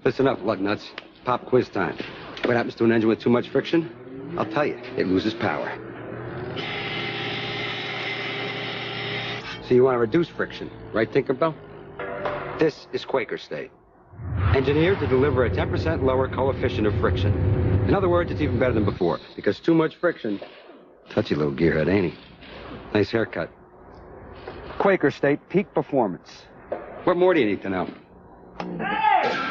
Listen up, lug nuts. Pop quiz time. What happens to an engine with too much friction? I'll tell you, it loses power. So you want to reduce friction, right, Tinkerbell? This is Quaker State. Engineered to deliver a 10% lower coefficient of friction. In other words, it's even better than before, because too much friction. Touchy little gearhead, ain't he? Nice haircut. Quaker State, peak performance. What more do you need to know? Hey!